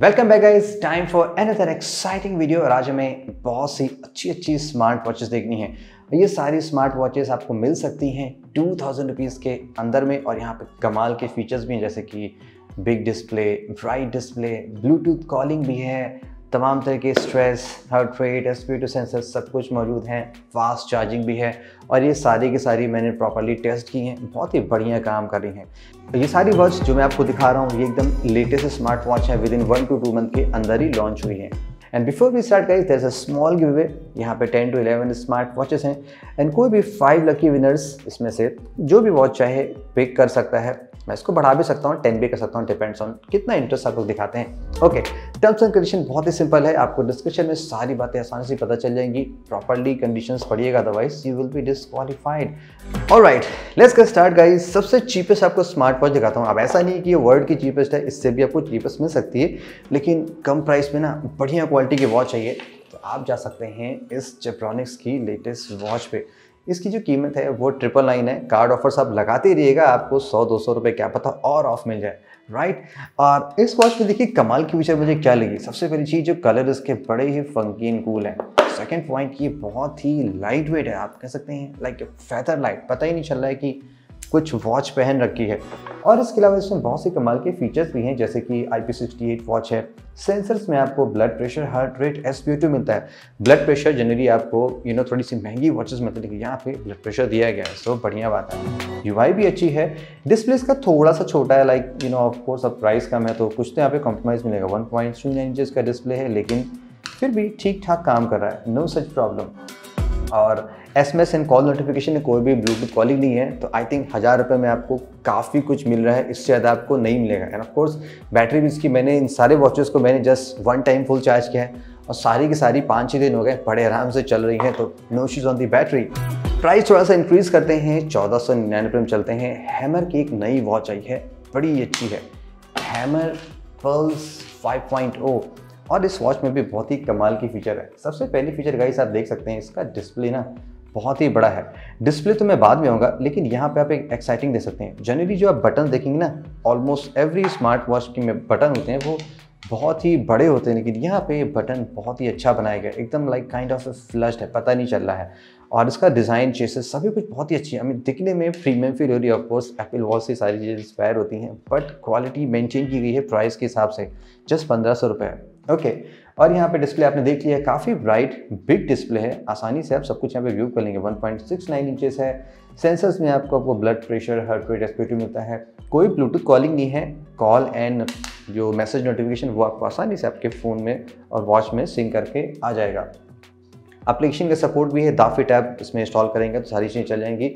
Welcome back guys, time for another exciting video. और आज हमें बहुत सी अच्छी स्मार्ट वॉचेस देखनी है। ये सारी स्मार्ट वॉचेस आपको मिल सकती हैं 2000 रुपीज़ के अंदर में। और यहाँ पे कमाल के फीचर्स भी हैं, जैसे कि big display, bright display, bluetooth calling भी है, तमाम तरह के stress, heart rate, SpO2 sensor सब कुछ मौजूद हैं, फास्ट चार्जिंग भी है। और ये सारी की सारी मैंने प्रॉपर्ली टेस्ट की हैं, बहुत ही बढ़िया काम कर रही हैं। ये सारी वॉच जो मैं आपको दिखा रहा हूँ ये एकदम लेटेस्ट स्मार्ट वॉच है, विद इन 1 to 2 मंथ के अंदर ही लॉन्च हुई है। And before we start guys, there is a small giveaway. यहाँ पे 10 to 11 स्मार्ट वॉचेस हैं एंड कोई भी 5 लकी विनर्स इसमें से जो भी वॉच चाहे पिक कर सकता है। मैं इसको बढ़ा भी सकता हूँ, 10 भी कर सकता हूँ, डिपेंड्स ऑन कितना इंटरेस्ट आप लोग दिखाते हैं। ओके, टर्म्स एंड कंडीशन बहुत ही सिंपल है, आपको डिस्क्रिप्शन में सारी बातें आसानी से पता चल जाएंगी। प्रॉपर्ली कंडीशंस पढ़िएगा, otherwise you will be disqualified. Alright, let's get start guys. सबसे चीपेस्ट आपको स्मार्ट वॉच दिखाता हूँ। अब ऐसा नहीं कि ये वर्ल्ड की चीपेस्ट है, इससे भी आपको चीपेस्ट मिल सकती है, लेकिन कम प्राइस में ना बढ़िया क्वालिटी की वॉच चाहिए तो आप जा सकते हैं इस जेब्रॉनिक्स की लेटेस्ट वॉच पे। इसकी जो कीमत है वो 999 है। कार्ड ऑफर्स आप लगाते रहिएगा, आपको 100-200 रुपये क्या पता और ऑफ मिल जाए, राइट। और इस वॉच में देखिए कमाल की फीचर मुझे क्या लगी। सबसे पहली चीज़, जो कलर इसके बड़े ही फंकी एंड कूल हैं। सेकंड पॉइंट, ये बहुत ही लाइट वेट है, आप कह सकते हैं लाइक फेदर लाइट, पता ही नहीं चल रहा है कि कुछ वॉच पहन रखी है। और इसके अलावा इसमें बहुत सी कमाल के फीचर्स भी हैं, जैसे कि IP68 वॉच है। सेंसर्स में आपको blood pressure, heart rate, SpO2 मिलता है। ब्लड प्रेशर जनरली आपको थोड़ी सी महंगी वॉचेस मिलती है, लेकिन यहाँ पे ब्लड प्रेशर दिया गया है, सो बढ़िया बात है। UI भी अच्छी है। डिस्प्ले इसका थोड़ा सा छोटा है, लाइक ऑफ कोर्स अब प्राइस कम है तो कुछ तो यहाँ पे कॉम्प्रोमाइज़ मिलेगा। 1.29 इंचेस का डिस्प्ले है, लेकिन फिर भी ठीक ठाक काम कर रहा है, नो सच प्रॉब्लम। और SMS एंड कॉल नोटिफिकेशन में कोई भी ब्लूटूथ कॉलिंग नहीं है, तो आई थिंक 1000 रुपये में आपको काफ़ी कुछ मिल रहा है, इससे ज़्यादा आपको नहीं मिलेगा। एंड ऑफ कोर्स बैटरी भी इसकी, मैंने इन सारे वॉचेस को मैंने जस्ट 1 टाइम फुल चार्ज किया है और सारी की सारी 5-6 दिन हो गए, बड़े आराम से चल रही है, तो no issues on the battery. Price थोड़ा सा इंक्रीज़ करते हैं, 1499 में चलते हैं। हैमर की एक नई वॉच आई है, बड़ी अच्छी है, हैमर पल्स 5.0। और इस वॉच में भी बहुत ही कमाल की फीचर है। सबसे पहली फीचर गाइस आप देख सकते हैं, इसका डिस्प्ले ना बहुत ही बड़ा है। डिस्प्ले तो मैं बाद में आऊँगा, लेकिन यहाँ पे आप एक एक्साइटिंग देख सकते हैं। जनरली जो आप बटन देखेंगे ना, ऑलमोस्ट एवरी स्मार्ट वॉच के में बटन होते हैं वो बहुत ही बड़े होते हैं, लेकिन यहाँ पे बटन बहुत ही अच्छा बनाया गया, एकदम लाइक काइंड ऑफ फ्लश्ड है, पता नहीं चल रहा है। और इसका डिज़ाइन, चेसेस सभी कुछ बहुत ही अच्छी है। हमें दिखने में प्रीमियम फील हो रही है। ऑफकोर्स एप्पल वॉच से सारी चीज़ें इंस्पायर होती हैं, बट क्वालिटी मेंटेन की गई है प्राइस के हिसाब से, जस्ट 1500 रुपये है। ओके, और यहाँ पे डिस्प्ले आपने देख लिया है, काफ़ी ब्राइट बिग डिस्प्ले है, आसानी से आप सब कुछ यहाँ पे व्यू कर लेंगे। 1.69 इंचेस है। सेंसर्स में आपको blood pressure, heart rate, SpO2 मिलता है। कोई ब्लूटूथ कॉलिंग नहीं है, कॉल एंड जो मैसेज नोटिफिकेशन वो आपको आसानी से आपके फ़ोन में और वॉच में सिंक करके आ जाएगा। एप्लीकेशन का सपोर्ट भी है, दाफिट ऐप इसमें इंस्टॉल करेंगे तो सारी चीज़ें चल जाएंगी।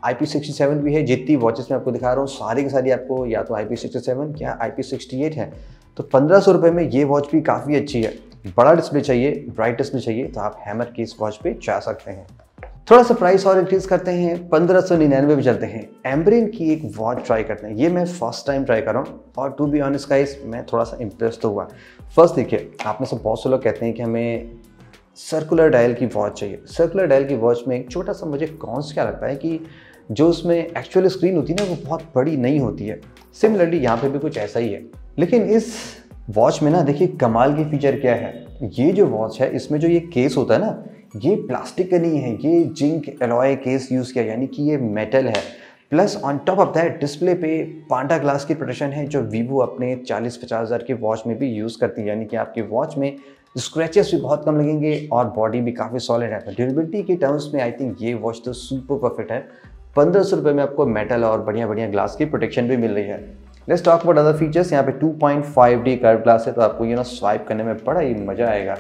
IP67 भी है। जितनी वॉचेस मैं आपको दिखा रहा हूँ सारी की सारी आपको या तो IP67 या IP68 है। तो 1500 रुपये में ये वॉच भी काफ़ी अच्छी है। बड़ा डिस्प्ले चाहिए, ब्राइट डिस्प्ले चाहिए, तो आप हैमर की इस वॉच पे जा सकते हैं। थोड़ा सा प्राइस और इंक्रीज़ करते हैं, 1599 भी चलते हैं। एम्ब्रेन की एक वॉच ट्राई करते हैं। ये मैं फर्स्ट टाइम ट्राई कर रहा हूँ और टू बी ऑनेस्ट गाइस मैं थोड़ा सा इम्प्रेस तो हुआ। फर्स्ट देखिए, आप में से बहुत से लोग कहते हैं कि हमें सर्कुलर डायल की वॉच चाहिए। सर्कुलर डायल की वॉच में एक छोटा सा मुझे कॉन्स क्या लगता है कि जो उसमें एक्चुअल स्क्रीन होती है ना वो बहुत बड़ी नहीं होती है। सिमिलरली यहाँ पे भी कुछ ऐसा ही है, लेकिन इस वॉच में ना देखिए कमाल की फीचर क्या है। ये जो वॉच है इसमें जो ये केस होता है ना, ये प्लास्टिक का नहीं है, ये जिंक एलॉय केस यूज़ किया, यानी कि ये मेटल है। Plus on top of that display पे पांडा ग्लास की प्रोटेक्शन है, जो वीवो अपने 40-50 हज़ार की वॉच में भी यूज़ करती है, यानी कि आपकी वॉच में स्क्रैचेस भी बहुत कम लगेंगे और बॉडी भी काफ़ी सॉलिड है। तो ड्यूरेबिलिटी के टर्म्स में आई थिंक ये वॉच तो सुपर परफेक्ट है। 1500 रुपये में आपको मेटल और बढ़िया बढ़िया ग्लास की प्रोटेक्शन भी मिल रही है। Let's talk about other features. यहाँ पे 2.5D कर्व ग्लास है, तो आपको स्वाइप करने में बड़ा ही मज़ा आएगा।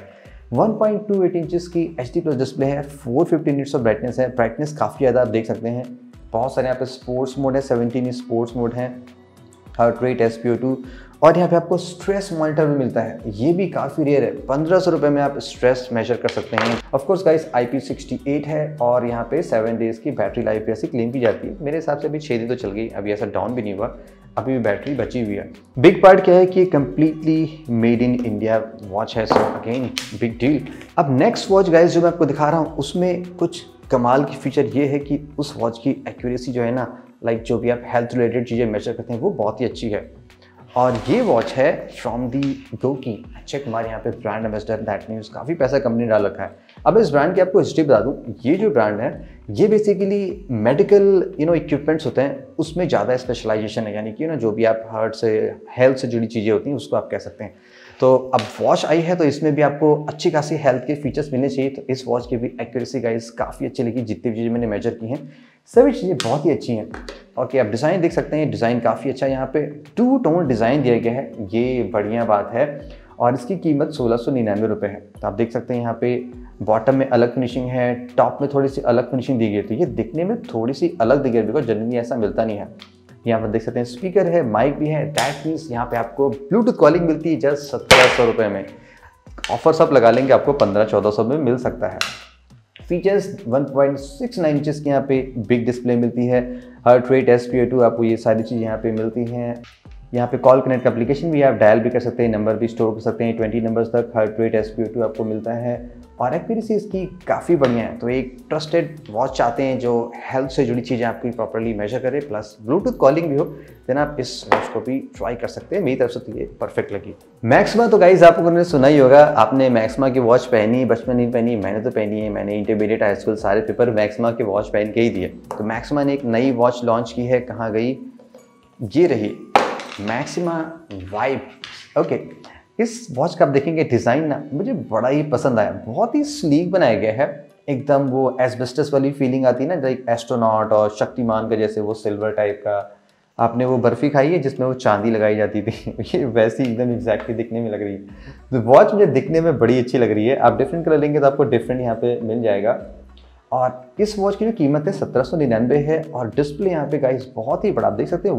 1.28 इंचेस की HD+ डिस्प्ले है। 450 निट्स ऑफ ब्राइटनेस है। ब्राइटनेस काफ़ी ज़्यादा आप देख सकते हैं। बहुत सारे यहाँ पे स्पोर्ट्स मोड है, 17 स्पोर्ट्स मोड है। हार्ट रेट, SpO2, और यहाँ पे आपको स्ट्रेस मॉनिटर भी मिलता है। ये भी काफ़ी रेयर है। 1500 रुपये में आप स्ट्रेस मेजर कर सकते हैं। ऑफ कोर्स गाइस IP68 है और यहाँ पे 7 डेज़ की बैटरी लाइफ ऐसी क्लेम की जाती है। मेरे हिसाब से अभी 6 दिन तो चल गई, अभी ऐसा डाउन भी नहीं हुआ, अभी भी बैटरी बची हुई है। बिग पार्ट क्या है कि completely made in India watch है, सो अगेन बिग डील। अब नेक्स्ट वॉच गाइस जो मैं आपको दिखा रहा हूँ उसमें कुछ कमाल की फीचर ये है कि उस वॉच की एक्यूरेसी जो है ना, लाइक जो भी आप हेल्थ रिलेटेड चीज़ें मेजर करते हैं वो बहुत ही अच्छी है। और ये वॉच है from the GOQii. Akshay Kumar यहाँ पे ब्रांड एम्बेसडर, दैट मीन्स काफ़ी पैसा कंपनी ने डाल रखा है। अब इस ब्रांड की आपको हिस्ट्री बता दूँ, ये जो ब्रांड है ये बेसिकली मेडिकल इक्विपमेंट्स होते हैं उसमें ज़्यादा स्पेशलाइजेशन है, यानी कि जो भी आप हार्ट से हेल्थ से जुड़ी चीज़ें होती हैं उसको आप कह सकते हैं। तो अब वॉच आई है तो इसमें भी आपको अच्छी खासी हेल्थ के फीचर्स मिलने चाहिए। तो इस वॉच की भी एक्यूरेसी गाइस काफ़ी अच्छी लगी, जितनी भी चीज़ें मैंने मेजर की हैं सभी चीज़ें बहुत ही अच्छी हैं। ओके, आप डिज़ाइन देख सकते हैं, डिज़ाइन काफ़ी अच्छा है, यहाँ पे 2 टोन डिज़ाइन दिया गया है, ये बढ़िया बात है। और इसकी कीमत 1699 रुपये है। तो आप देख सकते हैं यहाँ पे बॉटम में अलग फिनिशिंग है, टॉप में थोड़ी सी अलग फिनिशिंग दी गई है। तो ये दिखने में थोड़ी सी अलग दिख रही है, बिकॉज जनरली ऐसा मिलता नहीं है। यहाँ पर देख सकते हैं स्पीकर है, माइक भी है, दैट मीन्स यहाँ पे आपको ब्लूटूथ कॉलिंग मिलती है जस्ट 1700 रुपये में। ऑफर सब लगा लेंगे आपको 1500-1400 में मिल सकता है। फीचर्स 1.69 इंचेस की यहाँ पे बिग डिस्प्ले मिलती है, हार्ट रेट, SpO2 आपको ये सारी चीज़ यहाँ पे मिलती हैं। यहाँ पे कॉल कनेक्ट एप्लीकेशन भी, आप डायल भी कर सकते हैं, नंबर भी स्टोर कर सकते हैं, 20 नंबर्स तक हार्ट रेट, SpO2 आपको मिलता है। और एक्यूरेसी इसकी काफ़ी बढ़िया है। तो एक ट्रस्टेड वॉच चाहते हैं जो हेल्थ से जुड़ी चीज़ें आपकी प्रॉपर्ली मेजर करे, प्लस ब्लूटूथ कॉलिंग भी हो, देन आप इस वॉच को भी ट्राई कर सकते हैं। मेरी तरफ से तो ये परफेक्ट लगी। मैक्सिमा तो गाइज आप लोगों ने सुना ही होगा, आपने मैक्सिमा की वॉच पहनी, बचपन नहीं पहनी, मैंने तो पहनी है। मैंने इंटरमीडिएट, हाई स्कूल सारे पेपर मैक्सिमा की वॉच पहन के ही दिए। तो मैक्सिमा ने एक नई वॉच लॉन्च की है, कहाँ गई, ये रही मैक्सिमा वाइब। ओके, इस वॉच का आप देखेंगे डिज़ाइन ना मुझे बड़ा ही पसंद आया, बहुत ही स्लीक बनाया गया है, एकदम वो एस्बेस्टस वाली फीलिंग आती है ना, लाइक एस्ट्रोनॉट और शक्तिमान का जैसे वो सिल्वर टाइप का। आपने वो बर्फ़ी खाई है जिसमें वो चांदी लगाई जाती थी, ये वैसी एकदम एग्जैक्टली दिखने में लग रही है। तो वॉच मुझे दिखने में बड़ी अच्छी लग रही है। आप डिफरेंट कलर लेंगे तो आपको डिफरेंट यहाँ पे मिल जाएगा। और इस वॉच की जो कीमत है 1799 है। और डिस्प्ले यहाँ पे गाइस बहुत ही बड़ा, आप देख सकते हैं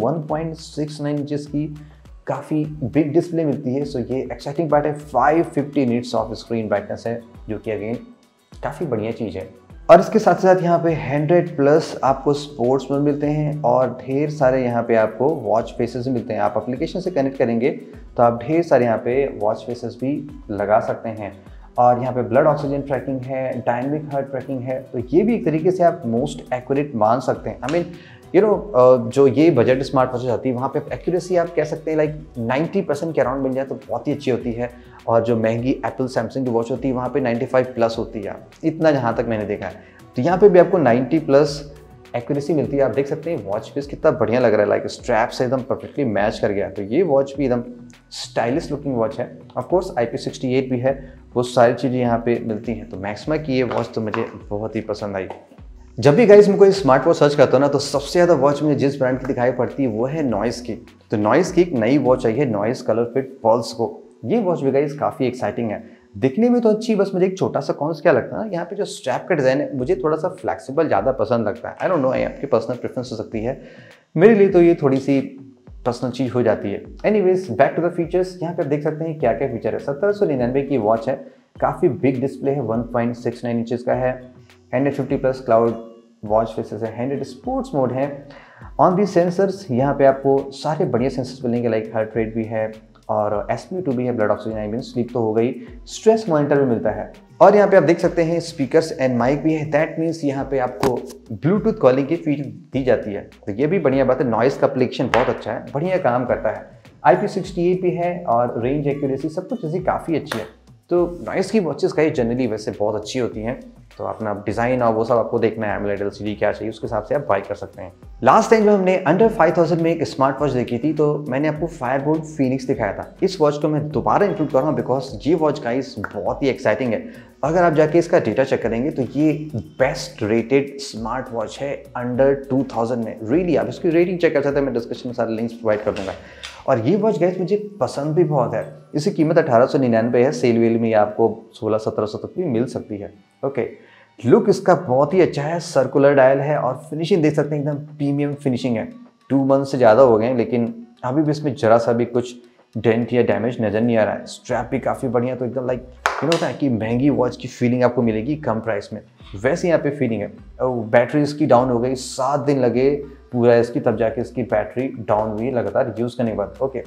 1.69 इंचेस की काफ़ी बिग डिस्प्ले मिलती है। सो ये एक्साइटिंग पार्ट है। 550 निट्स ऑफ स्क्रीन ब्राइटनेस है, जो कि अगेन काफ़ी बढ़िया चीज़ है। और इसके साथ साथ यहाँ पे 100+ आपको स्पोर्ट्स मोड मिलते हैं और ढेर सारे यहाँ पे आपको वॉच फेसेस मिलते हैं। आप एप्लीकेशन से कनेक्ट करेंगे तो आप ढेर सारे यहाँ पे वॉच फेसेस भी लगा सकते हैं। और यहाँ पे ब्लड ऑक्सीजन ट्रैकिंग है, डायनेमिक हार्ट ट्रैकिंग है। तो ये भी एक तरीके से आप मोस्ट एक्यूरेट मान सकते हैं। आई मीन जो ये बजट स्मार्ट वॉचेस आती है वहाँ पे एक्यूरेसी आप कह सकते हैं लाइक 90% के अराउंड मिल जाए तो बहुत ही अच्छी होती है। और जो महंगी एप्पल, सैमसंग की वॉच होती है वहाँ पे 95+ होती है, इतना जहाँ तक मैंने देखा है। तो यहाँ पे भी आपको 90+ एक्यूरेसी मिलती है। आप देख सकते हैं वॉच पीस कितना बढ़िया लग रहा है, लाइक स्ट्रैप से एकदम परफेक्टली मैच कर गया। तो ये वॉच भी एकदम स्टाइलिश लुकिंग वॉच है। ऑफ कोर्स IP68 भी है, वो सारी चीज़ें यहाँ पे मिलती हैं। तो मैक्सिमा की ये वॉच तो मुझे बहुत ही पसंद आई। जब भी गाइस मैं कोई स्मार्ट वॉच सर्च करता हूँ ना, तो सबसे ज़्यादा वॉच मुझे जिस ब्रांड की दिखाई पड़ती है वो है नॉइस की। तो नॉइस की एक नई वॉच आई है, नॉइस कलर फिट पल्स को। ये वॉच भी गाइस काफ़ी एक्साइटिंग है, दिखने में तो अच्छी, बस मुझे एक छोटा सा कॉन्स क्या लगता है ना, यहाँ पे जो स्ट्रैप का डिज़ाइन है मुझे थोड़ा सा फ्लेक्सिबल ज़्यादा पसंद लगता है। आई डोंट नो, आपकी पर्सनल प्रेफरेंस हो सकती है, मेरे लिए तो ये थोड़ी सी पर्सनल चीज़ हो जाती है। Anyways, back to the features. यहाँ पे देख सकते हैं क्या क्या फीचर है। 1799 की वॉच है, काफ़ी बिग डिस्प्ले है, 1.69 इंचेस का है, 150+ क्लाउड वॉच फेसेस है, 100 स्पोर्ट्स मोड है। ऑन दी सेंसर्स यहाँ पे आपको सारे बढ़िया सेंसर्स मिलेंगे, लाइक हार्ट रेट भी है और SpO2 भी है, blood oxygen, I mean sleep तो हो गई, स्ट्रेस मॉनिटर भी मिलता है। और यहाँ पे आप देख सकते हैं स्पीकर्स एंड माइक भी है, दैट मीन्स यहाँ पे आपको ब्लूटूथ कॉलिंग की फीचर दी जाती है। तो ये भी बढ़िया बात है। नॉइस का एप्लीकेशन बहुत अच्छा है, बढ़िया काम करता है। IP68 भी है और रेंज एक्यूरेसी सब कुछ चीज़ें काफ़ी अच्छी है। तो नॉइस की वॉचेस का जनरली वैसे बहुत अच्छी होती हैं। तो अपना डिज़ाइन और वो सब आपको देखना है, AMOLED LCD क्या चाहिए उसके हिसाब से आप बाय कर सकते हैं। लास्ट टाइम जो हमने अंडर 5000 में एक स्मार्ट वॉच देखी थी, तो मैंने आपको फायरबोल्ट फीनिक्स दिखाया था। इस वॉच को मैं दोबारा इंक्लूड कर रहा हूँ बिकॉज ये वॉच गाइस बहुत ही एक्साइटिंग है। अगर आप जाके इसका डेटा चेक करेंगे तो ये बेस्ट रेटेड स्मार्ट वॉच है अंडर 2000 में। रियली आप इसकी रेटिंग चेक कर सकते हैं, मैं डिस्क्रिप्शन में सारे लिंक्स प्रोवाइड कर दूंगा। और ये वॉच गाइस मुझे पसंद भी बहुत है। इसकी कीमत 1899 है, सेल वेल में आपको 1600-1700 तक भी मिल सकती है। ओके, लुक इसका बहुत ही अच्छा है, सर्कुलर डायल है और फिनिशिंग देख सकते हैं एकदम प्रीमियम फिनिशिंग है। 2 मंथ से ज़्यादा हो गए हैं लेकिन अभी भी इसमें जरा सा भी कुछ डेंट या डैमेज नज़र नहीं आ रहा है। स्ट्रैप भी काफ़ी बढ़िया, तो एकदम लाइक होता है कि महंगी वॉच की फीलिंग आपको मिलेगी कम प्राइस में, वैसे यहाँ पे फीलिंग है। बैटरी इसकी डाउन हो गई, 7 दिन लगे पूरा इसकी, तब जाके इसकी बैटरी डाउन हुई लगातार यूज़ करने के बाद। ओके,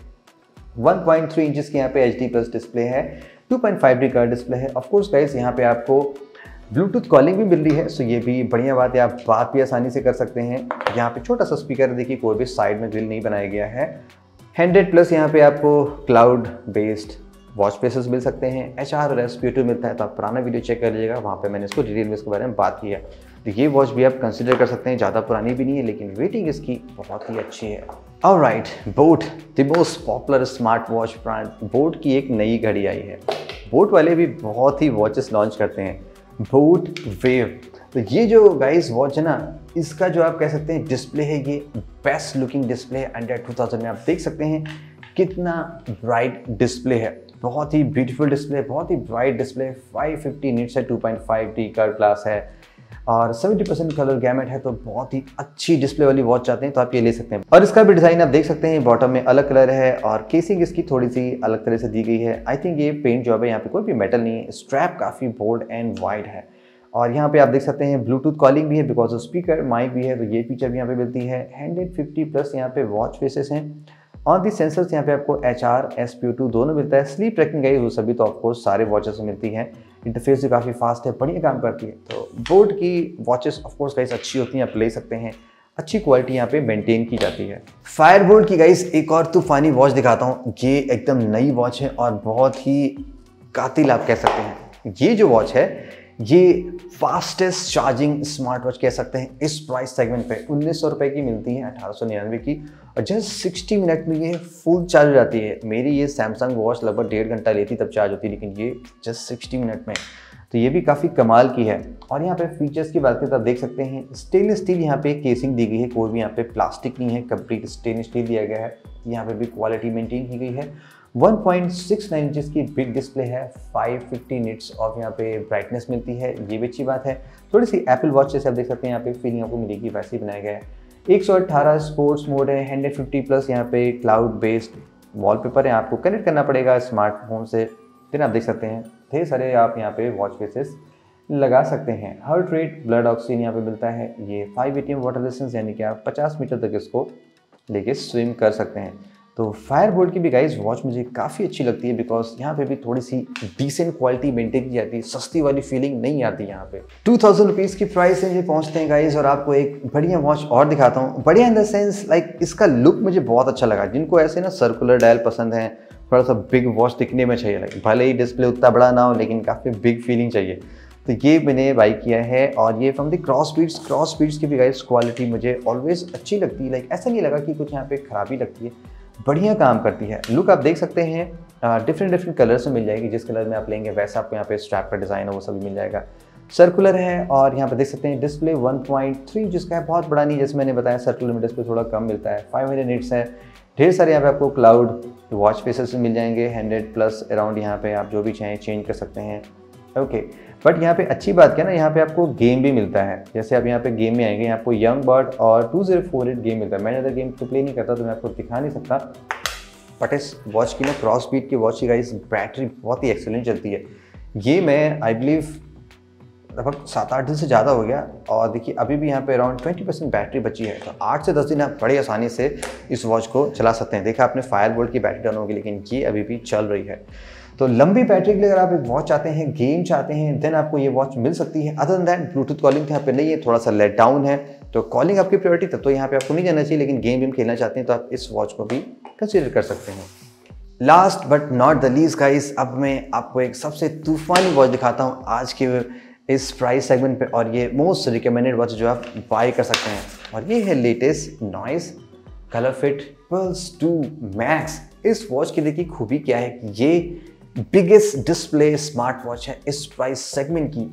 1.3 इंचेस की यहाँ पे HD+ डिस्प्ले है, 2.5D का डिस्प्ले है। ऑफकोर्स गाइस यहाँ पे आपको ब्लूटूथ कॉलिंग भी मिल रही है, सो ये भी बढ़िया बात है, आप बात भी आसानी से कर सकते हैं। यहाँ पे छोटा सा स्पीकर देखिए, कोई भी साइड में ग्रिल नहीं बनाया गया है। 100 प्लस यहाँ पे आपको क्लाउड बेस्ड वॉच फेसेस मिल सकते हैं। HR और SPO2 मिलता है, तो आप पुराना वीडियो चेक कर लीजिएगा, वहाँ पे मैंने इसको डिटेल में इसके बारे में बात की है। तो ये वॉच भी आप कंसिडर कर सकते हैं, ज़्यादा पुरानी भी नहीं है लेकिन रेटिंग इसकी बहुत ही अच्छी है। Alright, boAt the most popular smart watch brand, boAt की एक नई घड़ी आई है। बोट वाले भी बहुत ही वॉचेस लॉन्च करते हैं, बोट वेव। तो ये जो गाइस वॉच है ना, इसका जो आप कह सकते हैं डिस्प्ले है, ये बेस्ट लुकिंग डिस्प्ले है। अंडर 2000 में आप देख सकते हैं कितना ब्राइट डिस्प्ले है, बहुत ही ब्यूटीफुल डिस्प्ले, बहुत ही ब्राइट डिस्प्ले। 550 निट्स है, 2.5D कर्व ग्लास है और 70% कलर गैमेट है। तो बहुत ही अच्छी डिस्प्ले वाली वॉच चाहते हैं तो आप ये ले सकते हैं। और इसका भी डिज़ाइन आप देख सकते हैं, बॉटम में अलग कलर है और केसिंग इसकी थोड़ी सी अलग तरह से दी गई है। आई थिंक ये पेंट जॉब है, यहाँ पे कोई भी मेटल नहीं है। स्ट्रैप काफ़ी बोल्ड एंड वाइड है और यहाँ पे आप देख सकते हैं ब्लूटूथ कॉलिंग भी है, बिकॉज स्पीकर माइक भी है, तो ये फीचर भी यहाँ पे मिलती है। 150 प्लस यहाँ पे वॉच फेसेस हैं। ऑन दी सेंसर्स यहाँ पे आपको HR SPO2 दोनों मिलता है। स्लीप ट्रैकिंग गई वो सभी तो ऑफकोर्स सारे वॉचेस में मिलती है। इंटरफेस भी काफ़ी फास्ट है, बढ़िया काम करती है। तो बोट की वॉचेस ऑफकोर्स गाइस अच्छी होती हैं, आप ले सकते हैं, अच्छी क्वालिटी यहाँ पे मेंटेन की जाती है। फायरबोल्ट की गाइस एक और तूफानी वॉच दिखाता हूँ। ये एकदम नई वॉच है और बहुत ही कातिल आप कह सकते हैं। ये जो वॉच है ये फास्टेस्ट चार्जिंग स्मार्ट वॉच कह सकते हैं। इस प्राइस सेगमेंट पे 1900 रुपये की मिलती है, 1899 की, और जस्ट 60 मिनट में ये फुल चार्ज हो जाती है। मेरी ये सैमसंग वॉच लगभग 1.5 घंटा लेती तब चार्ज होती, लेकिन ये जस्ट 60 मिनट में, तो ये भी काफ़ी कमाल की है। और यहाँ पे फीचर्स की बात करें तो आप देख सकते हैं स्टेनलेस स्टील यहाँ पे केसिंग दी गई है, कोई भी यहाँ पे प्लास्टिक नहीं है, कंप्लीट स्टेनलेस स्टील दिया गया है। यहाँ पे भी क्वालिटी मेंटेन की गई है। 1.69 इंचेस की बिग डिस्प्ले है, 550 निट्स ऑफ यहाँ पे ब्राइटनेस मिलती है, ये भी अच्छी बात है। थोड़ी सी एप्पल वॉच जैसे आप देख सकते हैं यहाँ पे फीलिंग आपको मिलेगी, वैसे ही बनाया गया है। 118 स्पोर्ट्स मोड है, 150 प्लस यहाँ पे क्लाउड बेस्ड वॉलपेपर है, आपको कनेक्ट करना पड़ेगा स्मार्टफोन से। फिर आप देख सकते हैं ढेर सारे आप यहाँ पे वॉच फेसेस लगा सकते हैं। हार्ट रेट, ब्लड ऑक्सीजन यहाँ पे मिलता है। ये 5 ATM वाटर रेजिस्टेंस, यानी कि आप 50 मीटर तक इसको लेके स्विम कर सकते हैं। तो फायरबोल्ट की भी गाइस वॉच मुझे काफ़ी अच्छी लगती है, बिकॉज यहाँ पे भी थोड़ी सी डिसेंट क्वालिटी मेंटेन की जाती है, सस्ती वाली फीलिंग नहीं आती यहाँ पे। 2000 रुपीज़ की प्राइस रेंज में पहुँचते हैं गाइस, और आपको एक बढ़िया वॉच और दिखाता हूँ। बढ़िया इन द सेंस लाइक इसका लुक मुझे बहुत अच्छा लगा। जिनको ऐसे ना सर्कुलर डायल पसंद है, थोड़ा सा बिग वॉच दिखने में चाहिए, लाइक भले ही डिस्प्ले उतना बड़ा ना हो लेकिन काफ़ी बिग फीलिंग चाहिए, तो ये मैंने बाई किया है। और ये फ्रॉम द क्रॉस बीट्स की भी गाइस क्वालिटी मुझे ऑलवेज अच्छी लगती है। लाइक ऐसा नहीं लगा कि कुछ यहाँ पे खराबी लगती है, बढ़िया काम करती है। लुक आप देख सकते हैं डिफरेंट कलर्स में मिल जाएगी, जिस कलर में आप लेंगे वैसा आपको यहाँ पे स्ट्रैप का डिज़ाइन है वो सभी मिल जाएगा। सर्कुलर है और यहाँ पे देख सकते हैं डिस्प्ले 1.3 जिसका है, बहुत बड़ा नहीं, जैसे मैंने बताया सर्कुलर में डिस्प्ले थोड़ा कम मिलता है। 500 निट्स है। ढेर सारे यहाँ पे आपको क्लाउड वॉच फेसेस मिल जाएंगे, 100 प्लस अराउंड, यहाँ पे आप जो भी चाहें चेंज कर सकते हैं। ओके, बट यहाँ पे अच्छी बात क्या ना, यहाँ पे आपको गेम भी मिलता है। जैसे आप यहाँ पे गेम में आएंगे, आपको यंग बर्ड और 2048 गेम मिलता है। मैं ज़्यादा गेम तो प्ले नहीं करता तो मैं आपको दिखा नहीं सकता, बट इस वॉच की ना क्रॉस बीट की वॉच की गाइस बैटरी बहुत ही एक्सेलेंट चलती है। ये मैं आई बिलीव लगभग 7-8 दिन से ज़्यादा हो गया, और देखिए अभी भी यहाँ पे अराउंड 20% बैटरी बची है। तो 8 से 10 दिन आप बड़े आसानी से इस वॉच को चला सकते हैं। देखा आपने फायरबोल्ट की बैटरी डाउन होगी, लेकिन ये अभी भी चल रही है। तो लंबी बैटरी के लिए अगर आप एक वॉच चाहते हैं, गेम चाहते हैं, देन आपको ये वॉच मिल सकती है। Other than that bluetooth calling यहाँ पे नहीं है, थोड़ा सा लेट डाउन है, तो कॉलिंग आपकी प्रायोरिटी तब तो यहाँ पे आपको नहीं जाना चाहिए, लेकिन गेम खेलना चाहते हैं तो आप इस वॉच को भी कंसिडर कर सकते हैं। Last but not the least guys, अब मैं आपको एक सबसे तूफानी वॉच दिखाता हूँ आज के इस प्राइस सेगमेंट पे, और ये मोस्ट रिकमेंडेड वॉच जो आप बाय कर सकते हैं, और ये है latest Noise ColorFit Pulse 2 Max. इस वॉच की देखिए खूबी क्या है कि ये बिगेस्ट डिस्प्ले स्मार्ट वॉच है इस प्राइस सेगमेंट की।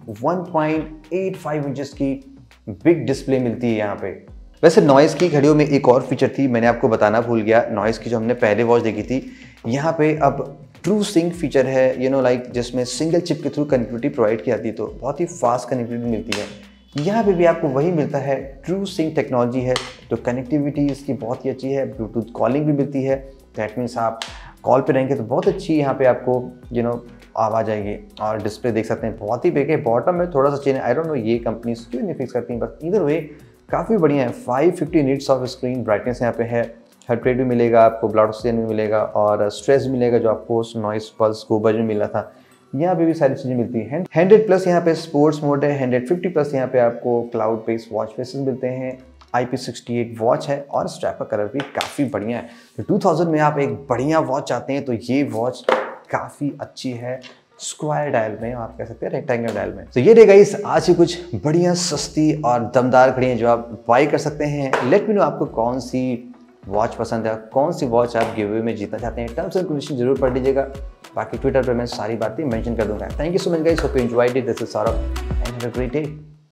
1.85 इंचेस की बिग डिस्प्ले मिलती है यहाँ पे। वैसे नॉइस की घड़ियों में एक और फीचर थी, मैंने आपको बताना भूल गया। नॉइस की जो हमने पहले वॉच देखी थी, यहाँ पे अब ट्रू सिंक फीचर है, लाइक जिसमें सिंगल चिप के थ्रू कनेक्टिविटी प्रोवाइड की जाती है, तो बहुत ही फास्ट कनेक्टिविटी मिलती है। यहाँ पे भी आपको वही मिलता है, ट्रू सिंक टेक्नोलॉजी है, तो कनेक्टिविटी इसकी बहुत ही अच्छी है। ब्लूटूथ कॉलिंग भी मिलती है, दैट मीन्स आप कॉल पे रहेंगे तो बहुत अच्छी यहाँ पे आपको आवाज़ आएगी। और डिस्प्ले देख सकते हैं बहुत ही बिग है, बॉटम में थोड़ा सा चेंज, आई डोंट नो ये कंपनी क्यों नहीं फिक्स करती हैं, बट इधर वे काफ़ी बढ़िया है। 550 निट्स ऑफ स्क्रीन ब्राइटनेस यहाँ पे है। हार्ट रेट भी मिलेगा आपको, ब्लड ऑक्सीजन भी मिलेगा, और स्ट्रेस मिलेगा जो आपको नॉइस पल्स को बजन मिला था, यहाँ पे भी सारी चीज़ें मिलती हैं। 100 प्लस यहाँ पे स्पोर्ट्स मोड है, 150 प्लस यहाँ पे आपको क्लाउड बेस्ड वॉच फेसेस मिलते हैं। IP68 वॉच है और स्ट्रैप का कलर भी काफ़ी बढ़िया है। तो 2000 में आप एक बढ़िया वॉच चाहते हैं तो ये वॉच काफ़ी अच्छी है। स्क्वायर डायल में, आप कह सकते हैं रेक्टेंगल डायल में। तो ये रहे गाइस आज की कुछ बढ़िया सस्ती और दमदार घड़ियाँ जो आप बाई कर सकते हैं। लेट मी नो आपको कौन सी वॉच पसंद है, कौन सी वॉच आप गिव अवे में जीतना चाहते हैं। टर्म्स एंड कंडीशन जरूर पढ़ लीजिएगा, बाकी ट्विटर पर मैं सारी बातें मेंशन कर दूंगा। Thank you so much guys, hope you enjoyed it. This is Saurabh and have a great day.